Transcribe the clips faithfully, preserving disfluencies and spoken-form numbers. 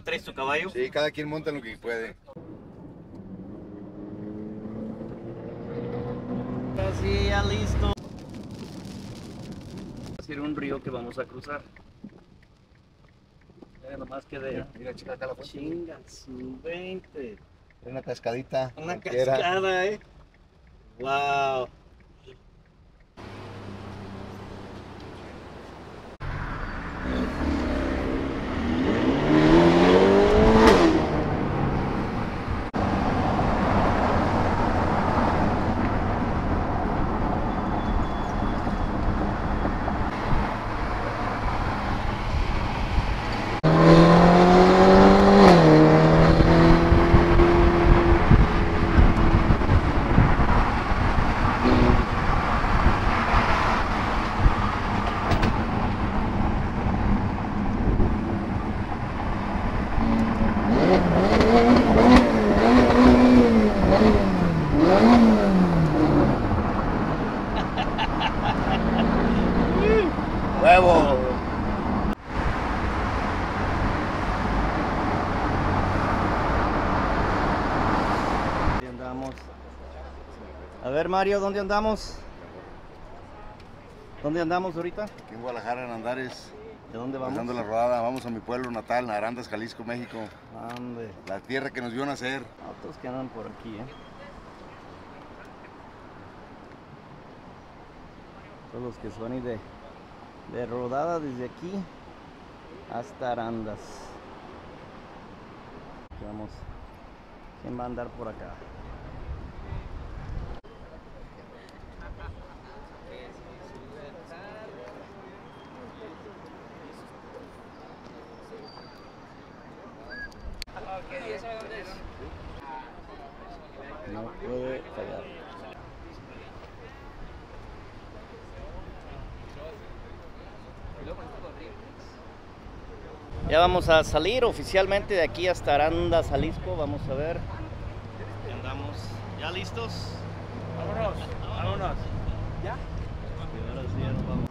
traes tu caballo? Sí, cada quien monta lo que puede. Casi ya listo. Va a ser un río que vamos a cruzar. Eh, nomás que de... Mira, mira, chica, acá la fuente. Chinga, su veinte. Una cascadita. Una cualquiera. cascada, eh. Wow. ¡Huevo! ¿Dónde andamos? A ver, Mario, ¿dónde andamos? ¿Dónde andamos ahorita? Aquí en Guadalajara, en Andares. ¿De dónde vamos? Pasando la rodada, vamos a mi pueblo natal, Arandas, Jalisco, México. Ande. La tierra que nos vio nacer. Otros que andan por aquí, eh. Todos los que se van a ir de, de rodada desde aquí hasta Arandas. Aquí vamos. ¿Quién va a andar por acá? No puede fallar. Ya vamos a salir oficialmente de aquí hasta Arandas, Jalisco. Vamos a ver. Ya andamos. ¿Ya listos? Vámonos, vámonos. ¿Ya? Y ahora sí ya nos vamos.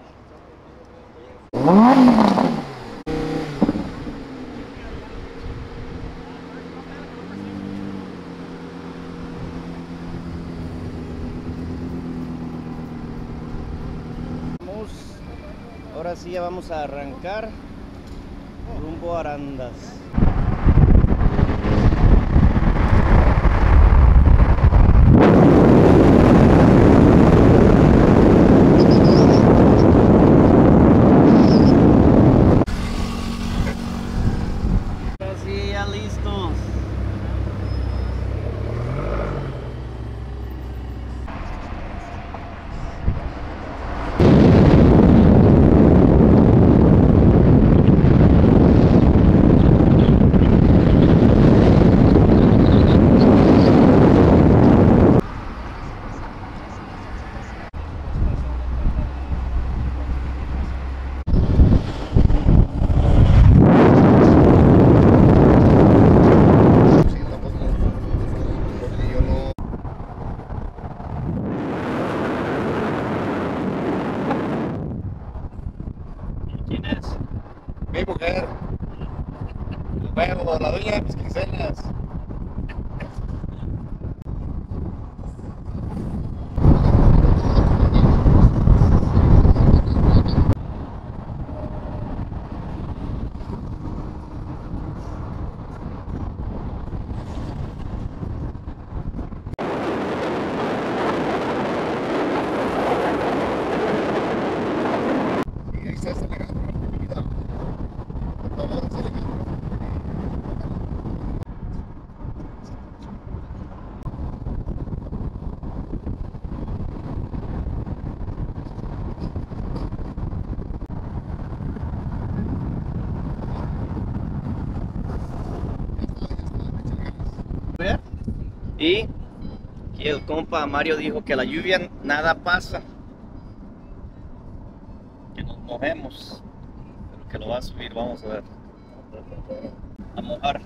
Vamos. Ahora sí ya vamos a arrancar rumbo a Arandas. Casi ya listos. Sí, estamos porque yo no. ¿Quién es? Mi mujer. El huevo, la dueña de mis quincenas. Y ahí está esta legal, mira. Todo está legal. Y aquí el compa Mario dijo que la lluvia nada pasa, que nos mojemos, pero que lo va a subir, vamos a ver, a mojar.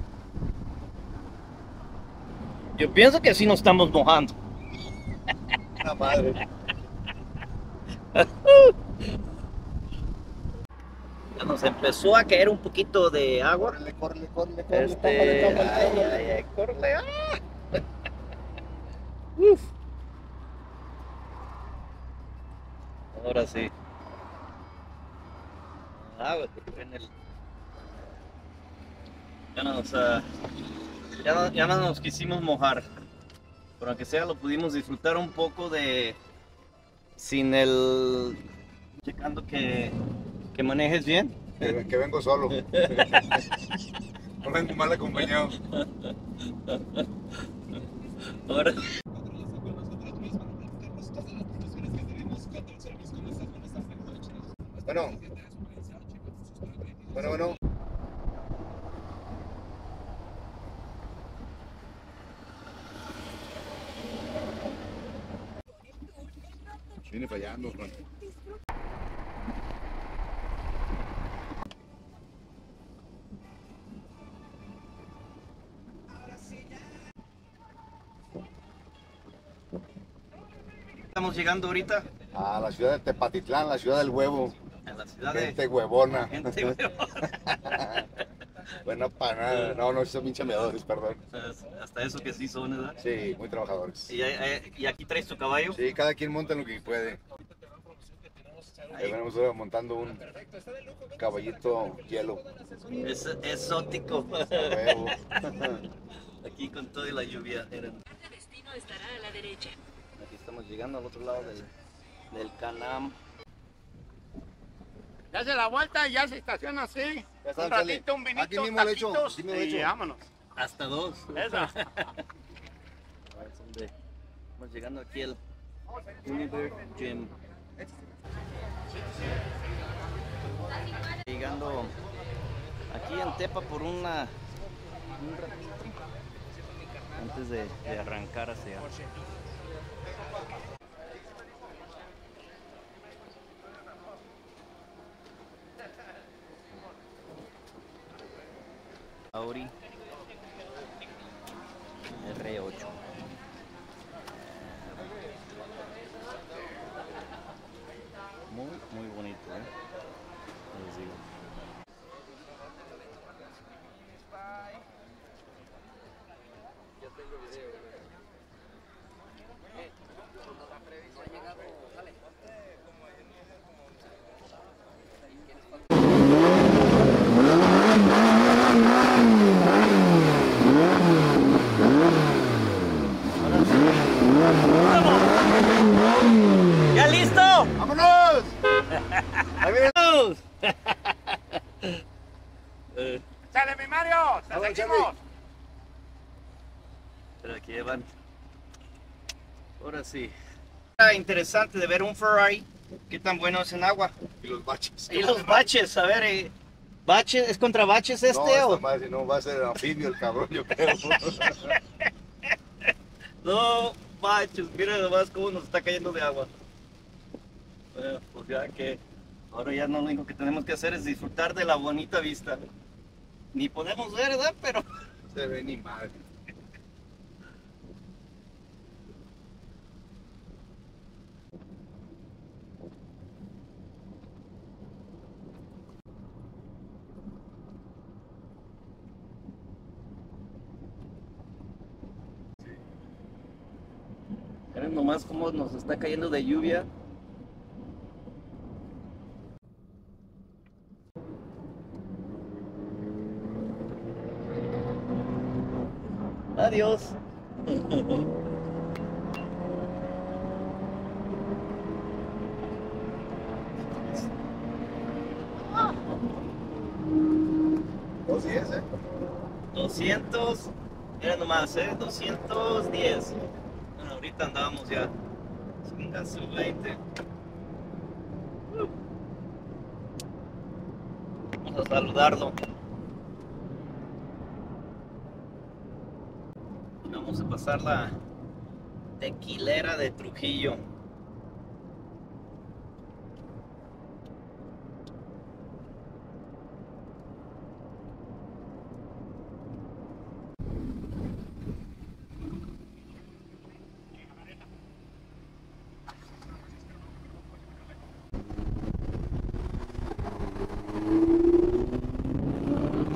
Yo pienso que sí nos estamos mojando. Una madre. Ya nos empezó a caer un poquito de agua. Córrele, córrele, córrele, córrele. Este, Tápale, tápale, ay, tápale. ay, ay, córrele. ¡Ah! Uf. Ahora sí. Ah, güey, en el... Ya no nos, ah, ya no, ya no nos quisimos mojar. Pero aunque sea lo pudimos disfrutar un poco de... Sin el... Checando que, que manejes bien. Que, que vengo solo. No vengo mal acompañado. Ahora... Bueno. Bueno, bueno. Viene fallando, Juan. Estamos llegando ahorita A la ciudad de Tepatitlán, la ciudad del huevo. a la ciudad de... Gente huevona. Gente, güey. Bueno, para nada. No, no, son bien chambeadores, perdón. Hasta eso que sí son, ¿verdad? Sí, muy trabajadores. Y, eh, y aquí traes tu caballo. Sí, cada quien monta lo que puede. Ahí venimos ahora montando un caballito hielo. Es exótico. A huevo. Aquí con toda la lluvia. Miren. El destino estará a la derecha. Aquí estamos llegando al otro lado del, del Canam. Ya se la vuelta y ya se estaciona así. Ya está, Un Charlie. ratito, un vinito, Aquí mismo lo he hecho, taquitos, aquí mismo lo he y hecho. vámonos. Hasta dos. Esa. Estamos llegando aquí al Univer Gym. Llegando aquí en Tepa por una un ratito antes de, de arrancar hacia Audi R ocho. Muy, muy bonito, ¿eh? Les digo. ¿Ya listo? ¡Vámonos! Ahí viene. ¡Vamos! Eh, ¡Sale, mi Mario! ¡Te Vamos, seguimos! Charlie. pero aquí llevan. Ahora sí. Era interesante de ver un Ferrari. ¿Qué tan bueno es en agua? Y los baches. Y los baches, a ver, eh, baches, ¿es contra baches este No, o? esta madre, no, va a ser anfibio el cabrón, yo creo. No, baches, mira nomás cómo nos está cayendo de agua. Bueno, pues ya que ahora ya no, lo único que tenemos que hacer es disfrutar de la bonita vista. Ni podemos ver, ¿verdad? Pero Se ve ni madre. miren nomás cómo nos está cayendo de lluvia. Adiós. No, sí es, ¿eh? doscientos, mira nomás, ¿eh? doscientos diez. Bueno, ahorita andábamos ya. Chinga su veinte. Uh. Vamos a saludarlo. Vamos a pasar la tequilera de Trujillo.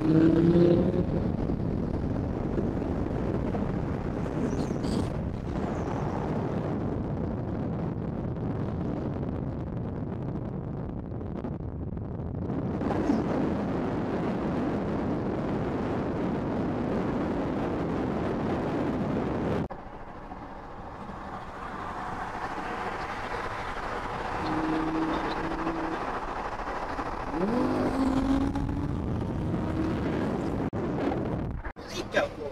Ay, cabrón.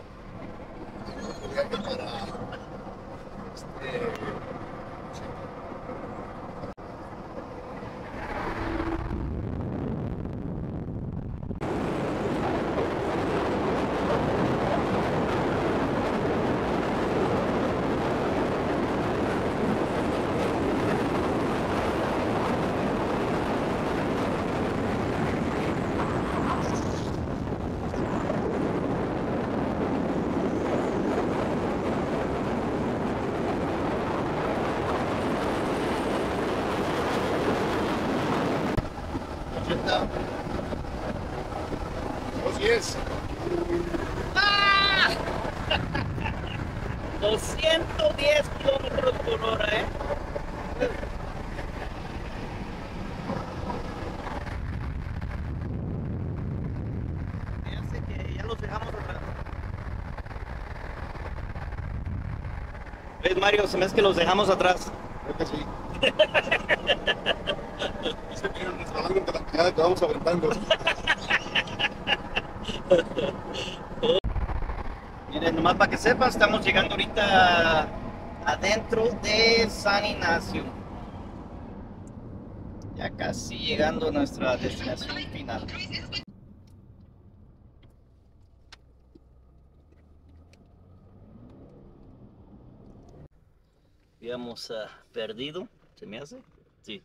Dos diez. ¡Ah! doscientos diez kilómetros por hora, ¿eh? Ya sé que ya los dejamos atrás. ¿Ves, Mario? Se me hace que los dejamos atrás. Creo que sí. Se vieron instalando de la mirada que vamos aventando. Miren, nomás para que sepan, estamos llegando ahorita adentro de San Ignacio. Ya casi llegando a nuestra destinación final. Habíamos uh, perdido, ¿se me hace? Sí.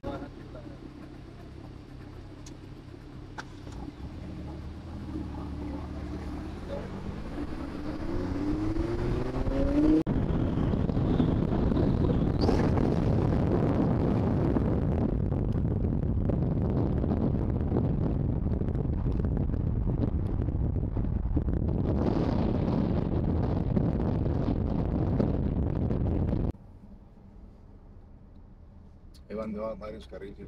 Ahí van de varios carriles.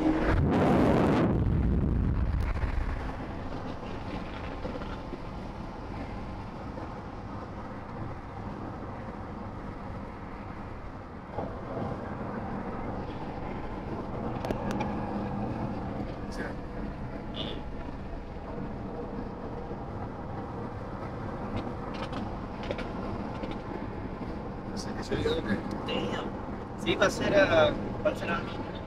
Damn. Sí, va a ser a... ¿Cuál será?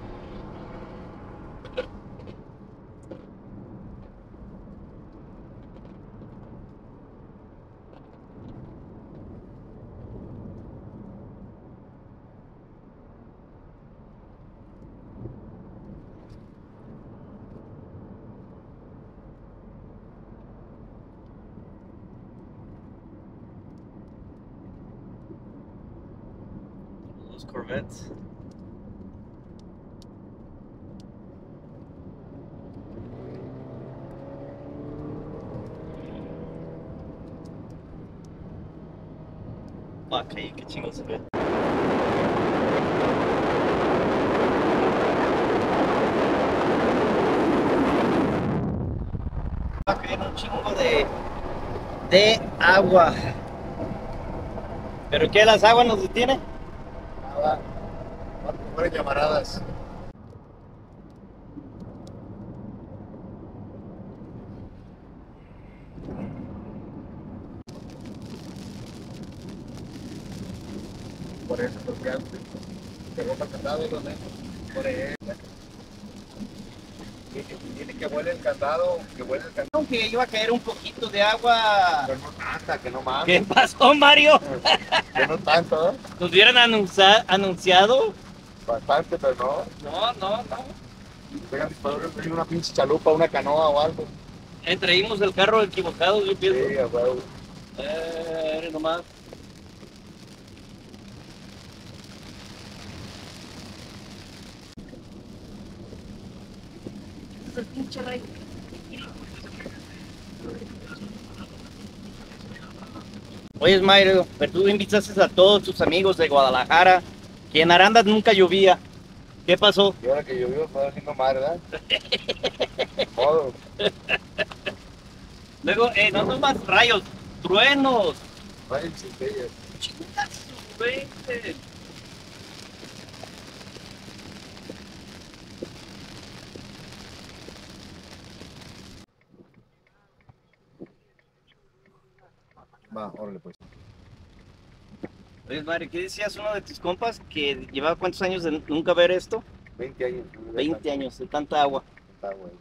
Los Corvettes. Ok, qué chingo se ve. Va a caer un chingo de, de agua. ¿Pero qué? ¿Las aguas nos detienen? Nada. Fueron llamaradas. Por eso, porque antes se rompa el candado, ¿no? Por eso. Tiene que huele el candado, que huele el candado. Aunque iba a caer un poquito de agua. Pero no tanta, que no más. ¿Qué pasó, Mario? Que no tanto, ¿eh? ¿Nos hubieran anuncia- anunciado? Bastante, pero no. No, no, no. Vengan disparadores, hay una pinche chalupa, una canoa o algo. Entreímos el carro equivocado, yo pienso. Sí, a huevo. Eh, eres nomás. Es el pinche rey. Oye, Mario, pero tú invitaste a todos tus amigos de Guadalajara, que en Arandas nunca llovía. ¿Qué pasó? Y ahora que llovió, está haciendo mal, ¿verdad? Modo. Luego, eh, no son más rayos, truenos. Vayan centellas. Chingas, veinte. Va, órale pues. Oye, Mario, ¿qué decías uno de tus compas que llevaba cuántos años de nunca ver esto? veinte años. veinte años de tanta agua. Está bueno.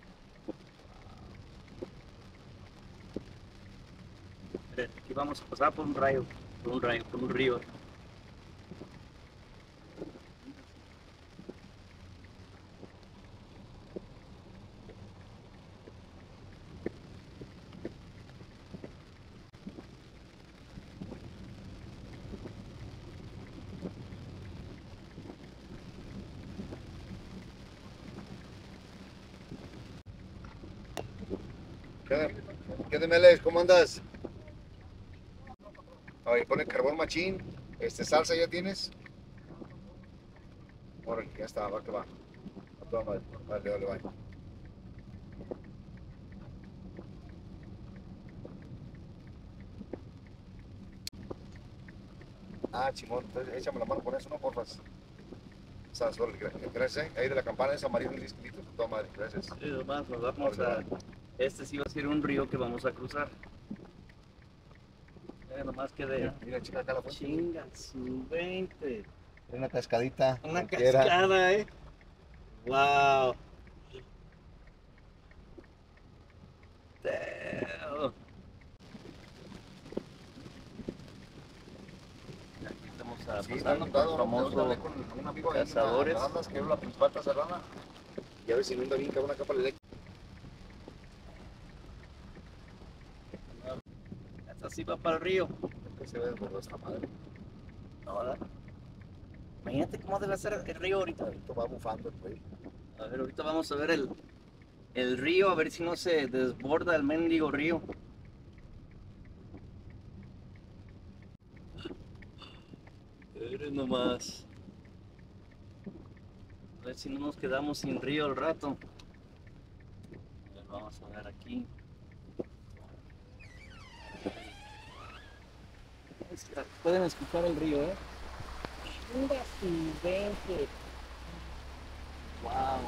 Aquí vamos a pasar por un rayo, por un rayo, por un río. ¿Qué onda? ¿Qué onda, Meles? ¿Cómo andas? Oye, pone carbón machín. Este, salsa ya tienes. Órale, ya está, va que va. A toda madre. Vale, vale, vale. Ah, chimón, entonces échame la mano con eso, ¿no? Porfas. Sabes, órale, gracias, ¿eh? Ahí de la campana es amarillo y disquilito. Toda madre, gracias. Sí, nomás nos vamos a... Este sí va a ser un río que vamos a cruzar. Eh, nomás que de... Mira, chica, acá la fuente. Chinga, su veinte. Una cascadita. Una cualquiera. cascada, eh. Wow. Damn. Aquí estamos a- Sí, está pasando por inundado, el ¿no? famoso Hablé con un amigo ahí en cazadores. Arandas, que era la principal cerrada. Y a ver si inunda bien, que una capa eléctrica. Así va para el río. Que se ve desbordado esta madre. No, ¿verdad? Imagínate cómo debe ser el río ahorita. Ahorita va bufando el güey. A ver, ahorita vamos a ver el, el río, a ver si no se desborda el mendigo río. Miren nomás. A ver si no nos quedamos sin río al rato. A ver, vamos a ver aquí. Pueden escuchar el río, ¿eh? Chinga su veinte. Wow.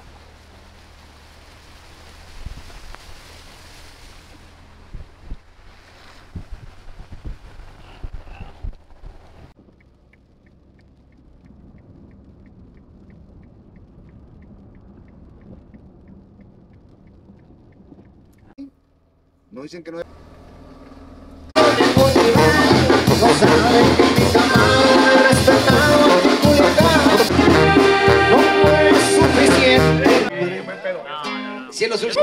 No dicen que no hay. Cielo sur.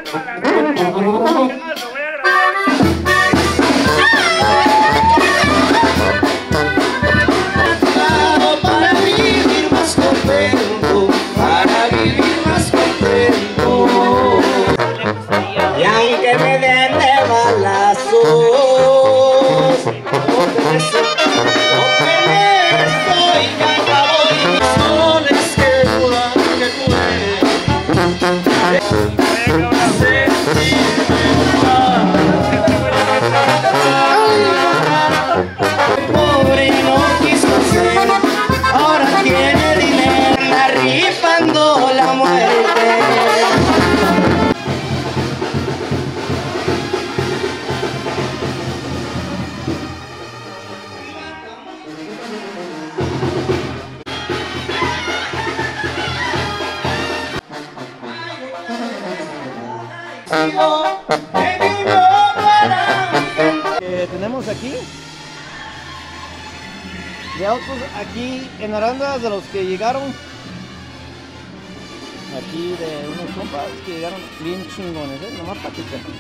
Para vivir más contento, para vivir más contento. Y aunque me den de balazos, no te deseo, no te deseo, y que acabo y mis soles que dudan, que duelen. Pobre no quiso ser, ahora tiene dinero, anda rifando la muerte. Que tenemos aquí de autos aquí en Arandas, de los que llegaron aquí, de unos compas que llegaron bien chingones, ¿eh? Nomás para que sepan.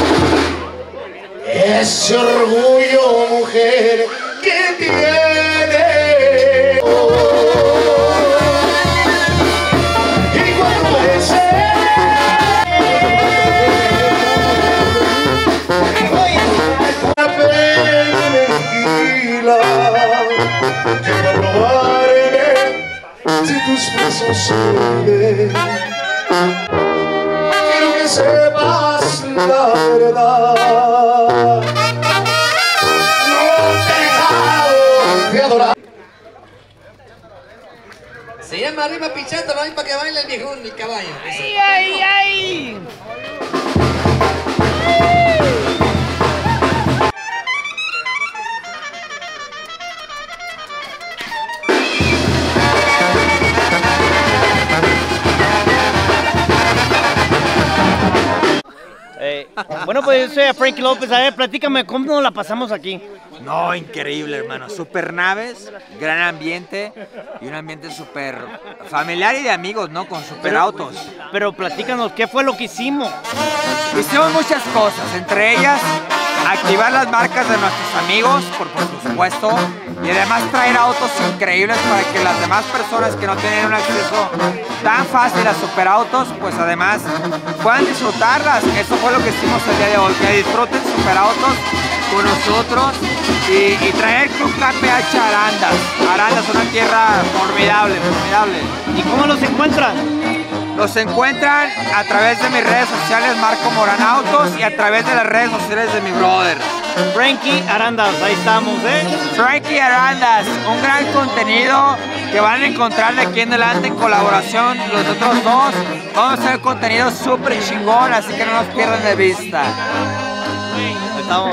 Ese orgullo, mujer, que tiene si tus besos siguen. Quiero que sepas la verdad. No te he dejado de adorar. Se llama arriba pichata, no hay para que baile el viejón, el caballo. ¡Ay, ay, ay! Eh, bueno, pues yo soy a Frankie López. A ver, platícame, ¿cómo nos la pasamos aquí? No, increíble, hermano. Super naves, gran ambiente y un ambiente súper familiar y de amigos, ¿no? Con super autos. Pero platícanos, ¿qué fue lo que hicimos? Hicimos muchas cosas, entre ellas activar las marcas de nuestros amigos, por, por supuesto, y además traer autos increíbles para que las demás personas que no tienen un acceso tan fácil a superautos, pues además puedan disfrutarlas. Eso fue lo que hicimos el día de hoy, que disfruten superautos con nosotros y, y traer Club K P H a Arandas. Arandas es una tierra formidable, formidable. ¿Y cómo los encuentran? Los encuentran a través de mis redes sociales, Marco Morán Autos, y a través de las redes sociales de mi brother. Frankie Arandas, ahí estamos, ¿eh? Frankie Arandas, un gran contenido que van a encontrar de aquí en adelante en colaboración los otros dos. Vamos a hacer contenido súper chingón, así que no nos pierdan de vista. Ahí estamos.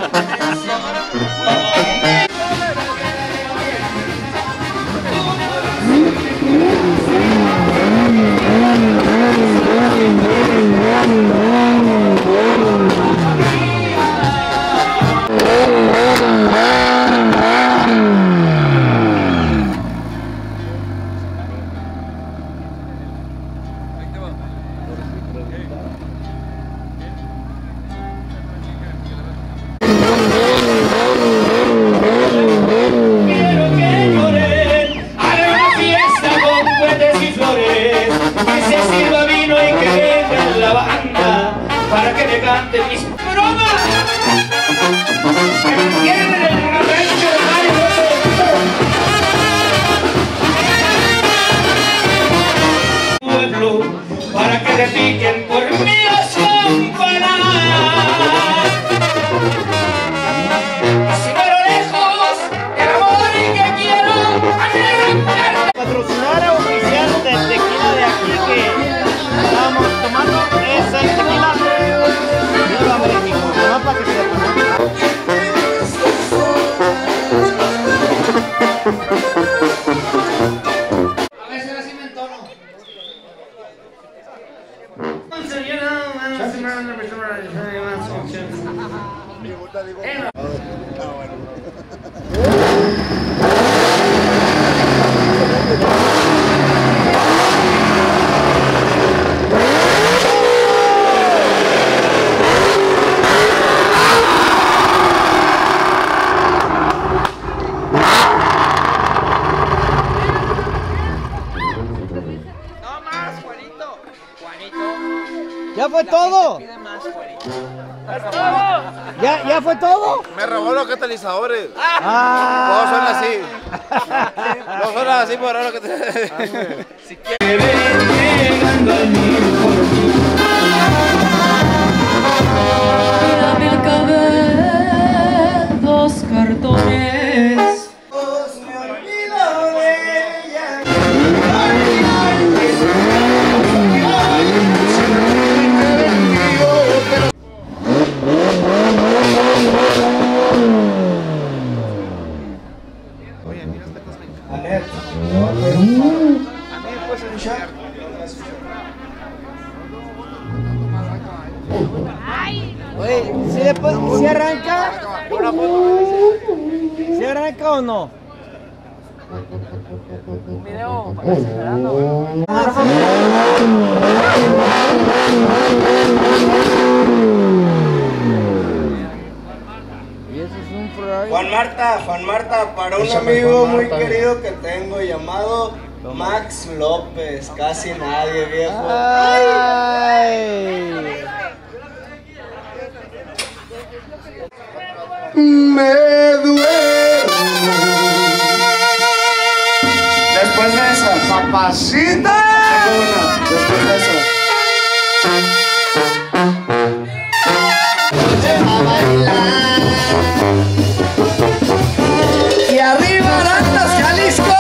Para que repiquen por mí las campanas. Si muero lejos del amor que quiero, Patrocinadora oficial del tequila de aquí que estábamos tomando es el tequila Viva México. Nomás para que sepan. ¿Ya fue todo? ¿Ya, ¿Ya fue todo? Me robó los catalizadores. Ah. Todos son así. No son así por ahora que te... Si quieres. Ya me acabé dos cartones. Oye, ¿sí, le puede, ¿sí arranca? ¿Sí arranca o no? Un video para que esperando. Juan Marta, Juan Marta, para un amigo muy querido que tengo llamado Max López, casi nadie, viejo. Ay. Me duele. Después de esa, Mamacita. Después de eso. A bailar. Y arriba Arandas, Jalisco.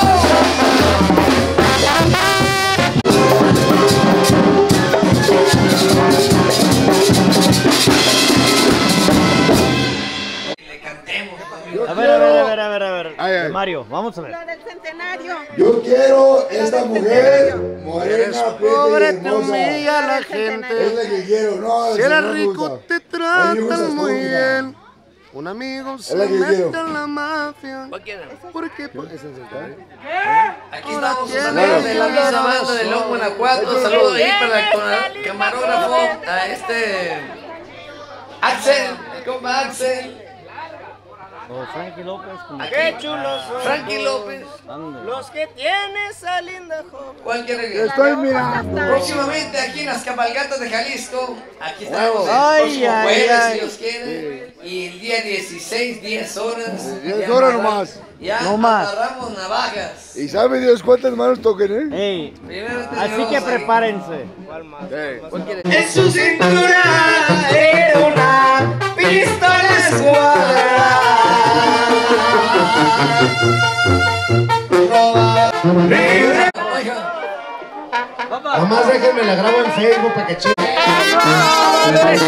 A ver, a ver, a ver, a ver, a ver. Ay, ay. Mario, vamos a ver. Lo del centenario. Yo quiero esta mujer morena, Pobre, prieta y te hermosa. humilla la gente. Es la que quiero, no. Si esa eres no me rico, gusta. te A mí me tratan gustas muy tú, mira. bien. Un amigo se la que mete quiero. en la mafia. ¿Por qué? Porque Aquí estamos sus amigos de la misma banda de León, Guanajuato. Saludo ahí para el con- camarógrafo, a este Axel, el compa Axel. O Frankie López. como Aquí. que- chulos son Frankie López. Ándale. los que tiene esa linda joven. ¿Cuál quiere Te que? estoy mirando. Próximamente aquí en las cabalgatas de Jalisco. Aquí estamos el Ay, próximo ay, jueves, ay. si Dios quiere. Y el día dieciséis, diez horas. diez ya horas amarra- nomás. Ya No más. agarramos navajas. Y sabe Dios cuántas manos toquen, ¿eh? Ey, Primeramente así Dios, que ahí. prepárense. En su cintura era una pistola escuadra. Nomás déjenme la grabo en Facebook para que chequen.